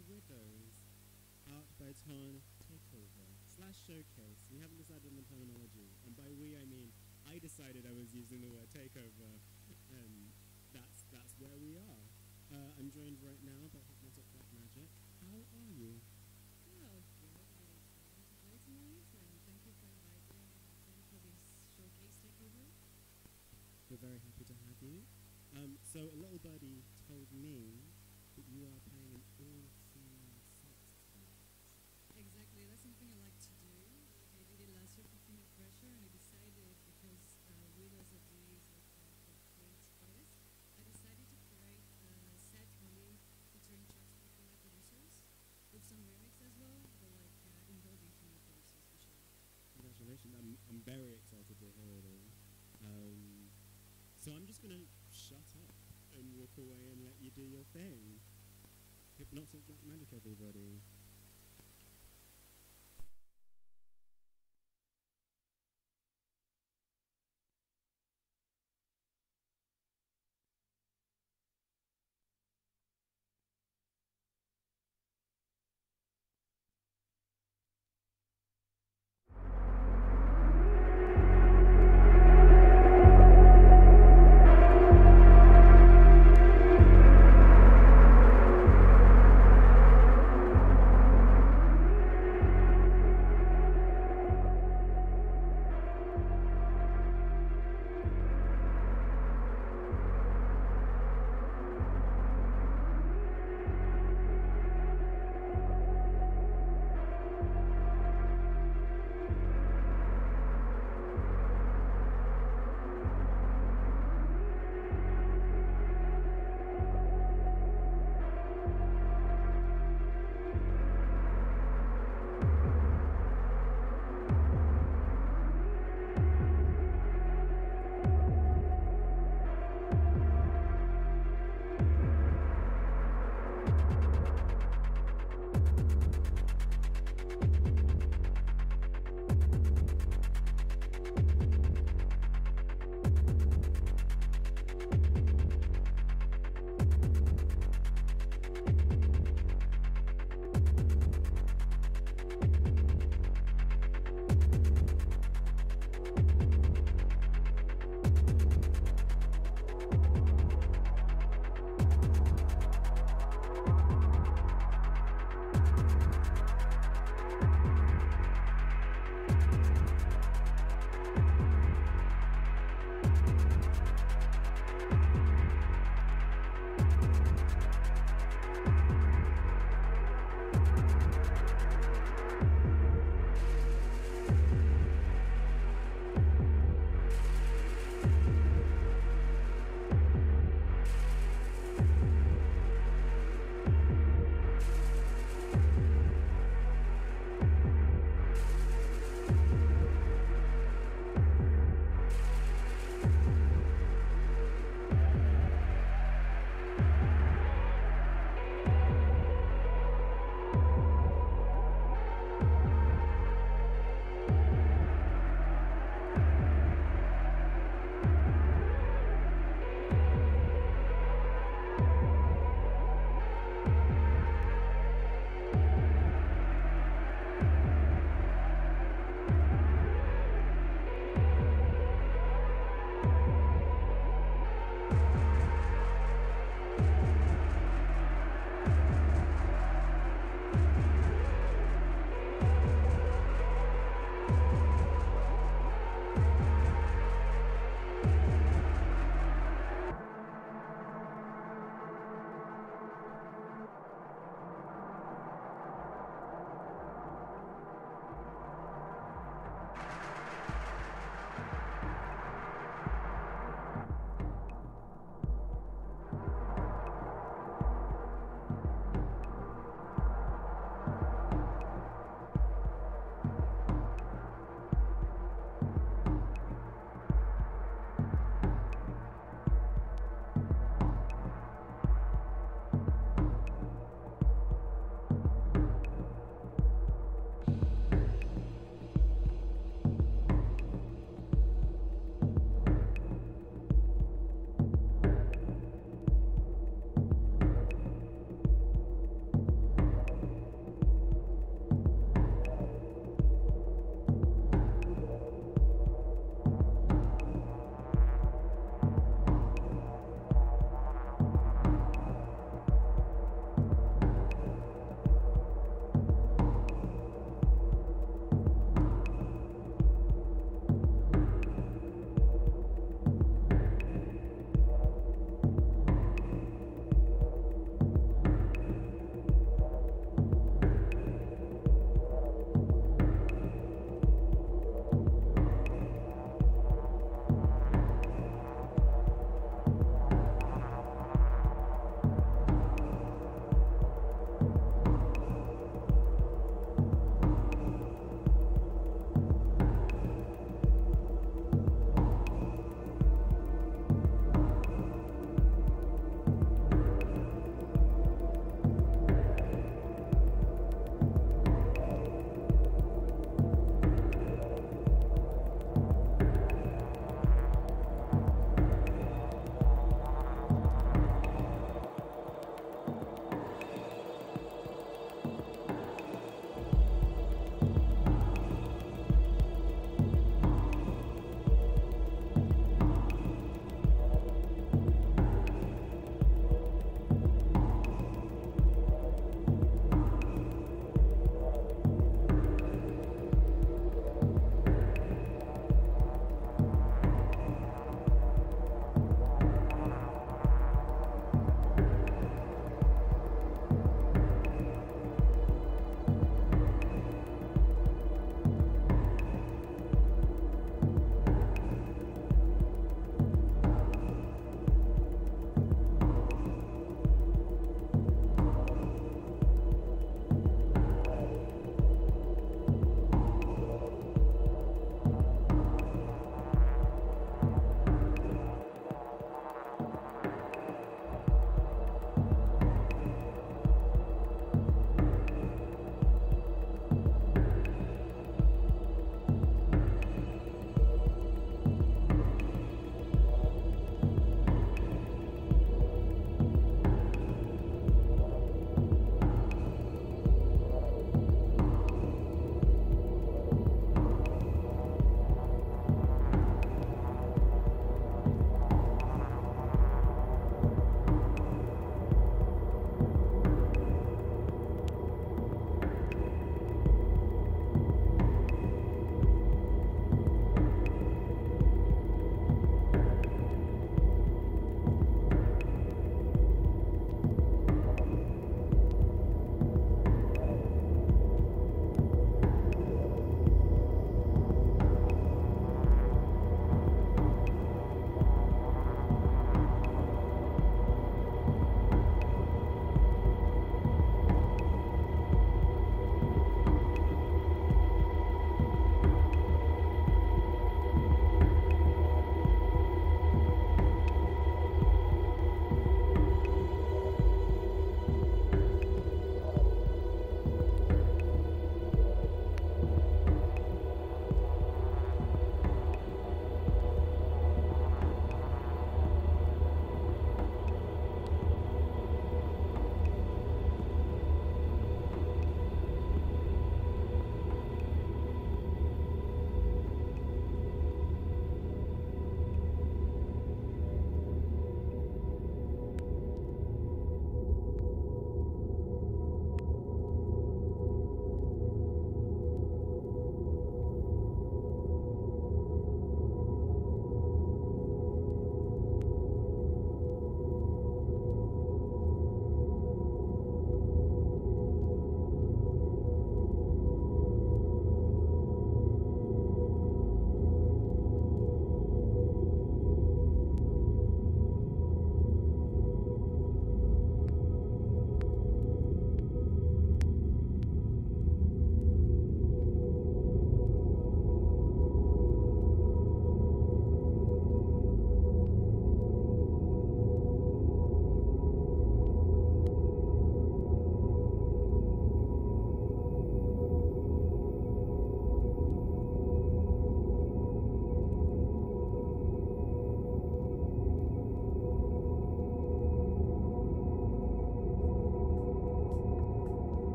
Widows, art by Tarn Takeover / Showcase. We haven't decided on the terminology, and by we I mean I decided I was using the word takeover, and that's where we are. I'm joined right now by Hypnotic Black Magic. How are you? Well, good. It is Friday tonight, and thank you for inviting for this showcase takeover. We're very happy to have you. So a little birdie told me that you are playing an all-female set tonight. Exactly, that's something I like to do. Like I did it last year for Female Pressure, and I decided because Widows of Days like for FLINT artists, I decided to create a set only featuring tracks from female producers with some remix as well, but like involving female producers for sure. Congratulations! I'm very excited to hear it all. So I'm just gonna shut up and walk away and let you do your thing. Hypnotic Black Magic, everybody.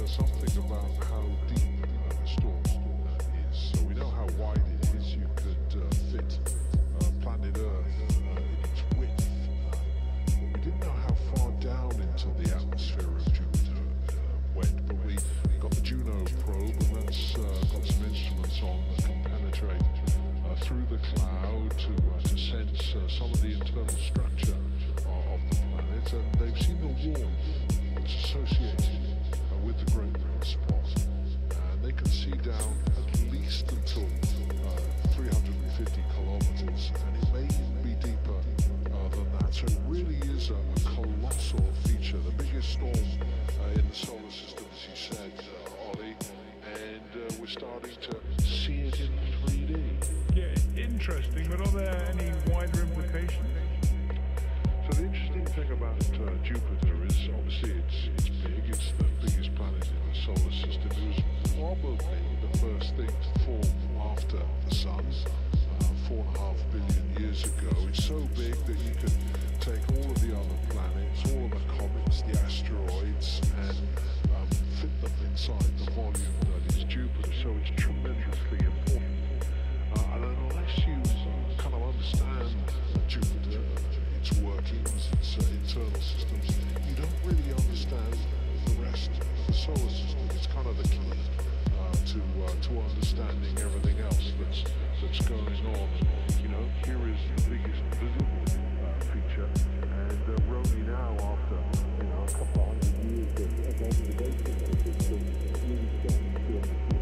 something about how deep the storm is. So we know how wide it is. You could fit planet Earth in its width. But we didn't know how far down into the atmosphere of Jupiter went. But we got the Juno probe, and that's got some instruments on that can penetrate through the cloud to sense some of the internal structure of the planet. And they've seen the warmth that's associated with the Great Red Spot. And they can see down at least until 350 kilometers, and it may even be deeper than that. So it really is a colossal feature, the biggest storm in the solar system, as you said, Ollie, and we're starting to see it in 3D. Yeah, interesting, but are there any wider implications? So the interesting thing about Jupiter is obviously it's big, it's the biggest planet in the solar system. It was probably the first thing to form after the Sun, 4.5 billion years ago. It's so big that you could take all of the other planets, all of the comets, the asteroids, and fit them inside the volume that is Jupiter. So it's tremendously important. And unless you kind of understand Jupiter, its workings, its internal systems, you don't really understand the rest of the solar system. It's kind of the key to understanding everything else that's going on. You know, here is the biggest visible feature, and we're only now after a couple of hundred years of observation it's really starting to understand.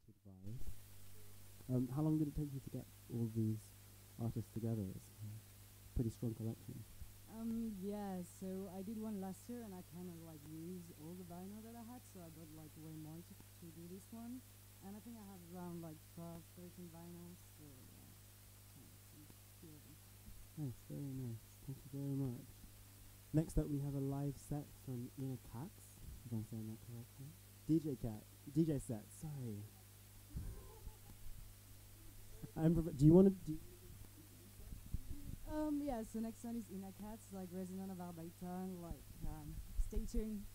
curated vibe. How long did it take you to get all these artists together? It's a pretty strong collection. Yeah, so I did one last year and I kind of like used all the vinyl that I had, so I bought like way more to do this one. And I think I have around like 12, 13 vinyls, so yeah, kind of some few of them. Nice, very nice. Thank you very much. Next up, we have a live set from Ina Katz, if I'm saying that correctly. DJ set, sorry. Do you want to... Yeah, so next one is Ina Katz, like Resident of Arbeiton, like stay tuned.